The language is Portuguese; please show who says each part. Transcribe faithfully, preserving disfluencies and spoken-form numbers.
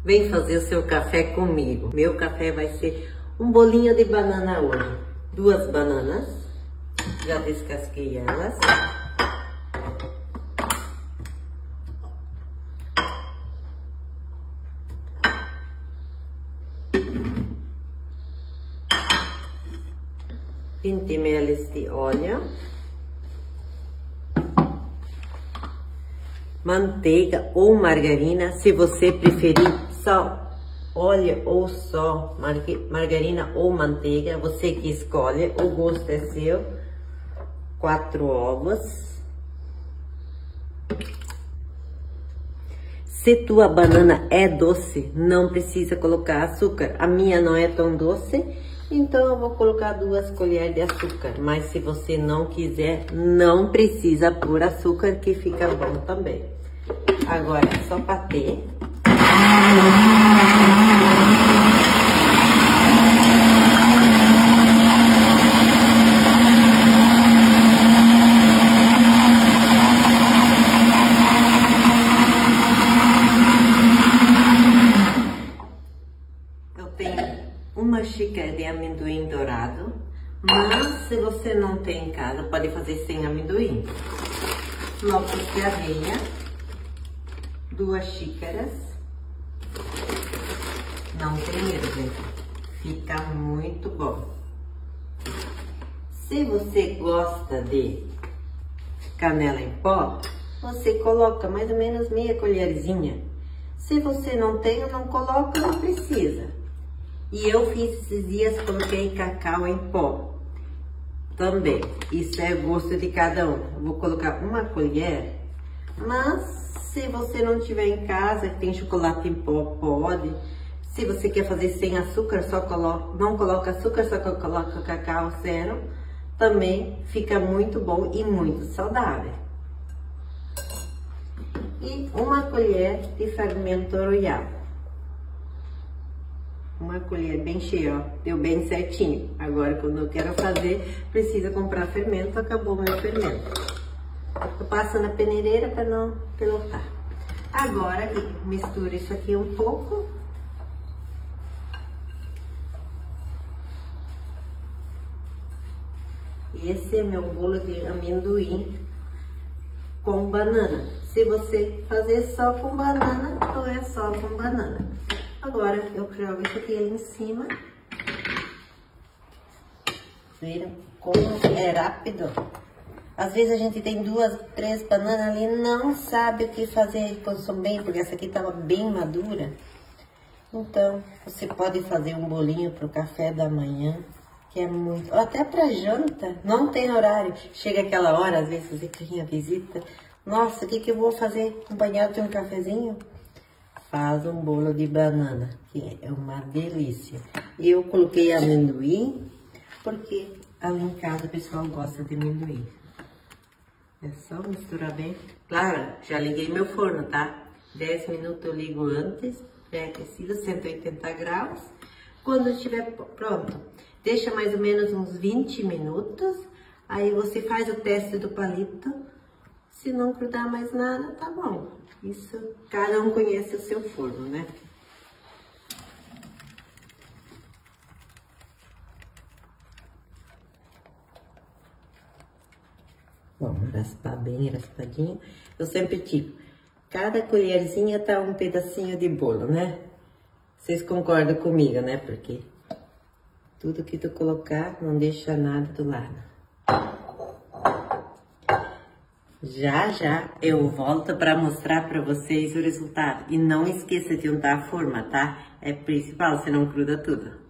Speaker 1: Vem fazer o seu café comigo. Meu café vai ser um bolinho de banana hoje. Duas bananas, já descasquei elas. vinte mililitros de óleo. Manteiga ou margarina, se você preferir só óleo ou só margarina ou manteiga, você que escolhe, o gosto é seu. Quatro ovos. Se tua banana é doce, não precisa colocar açúcar. A minha não é tão doce, então eu vou colocar duas colheres de açúcar. Mas se você não quiser, não precisa pôr açúcar, que fica bom também. Agora é só bater. Eu tenho uma xícara de amendoim dourado, mas se você não tem em casa, pode fazer sem amendoim. Flocos de aveia, duas xícaras. Não tem medo, gente, fica muito bom. Se você gosta de canela em pó, você coloca mais ou menos meia colherzinha. Se você não tem, não coloca, não precisa. E eu fiz esses dias, coloquei cacau em pó também. Isso é gosto de cada um. Eu vou colocar uma colher, mas se você não tiver em casa, tem chocolate em pó, pode. Se você quer fazer sem açúcar, só coloca, não coloca açúcar, só coloca cacau zero, também fica muito bom e muito saudável. E uma colher de fermento royal. Uma colher bem cheia, ó, deu bem certinho. Agora, quando eu quero fazer, precisa comprar fermento, acabou meu fermento. Eu passo na peneireira para não pelotar. Agora, mistura isso aqui um pouco. Esse é meu bolo de amendoim com banana. Se você fazer só com banana, ou é só com banana. Agora eu jogo isso aqui em cima. Viram como é rápido? Às vezes a gente tem duas, três bananas ali, não sabe o que fazer e consome bem, porque essa aqui tava bem madura. Então, você pode fazer um bolinho pro café da manhã, que é muito... Ou até pra janta, não tem horário. Chega aquela hora, às vezes você tem a visita. Nossa, o que que eu vou fazer? Acompanhado de um cafezinho? Faz um bolo de banana, que é uma delícia. Eu coloquei amendoim, porque ali em casa o pessoal gosta de amendoim. É só misturar bem. Claro, já liguei meu forno, tá? dez minutos eu ligo antes, pré-aquecido, cento e oitenta graus. Quando estiver pronto, deixa mais ou menos uns vinte minutos. Aí você faz o teste do palito. Se não grudar mais nada, tá bom. Isso, cada um conhece o seu forno, né? Bom, raspar bem raspadinho. Eu sempre digo, cada colherzinha tá um pedacinho de bolo, né? Vocês concordam comigo, né? Porque tudo que tu colocar, não deixa nada do lado. Já, já eu volto para mostrar para vocês o resultado. E não esqueça de untar a forma, tá? É principal, senão gruda tudo.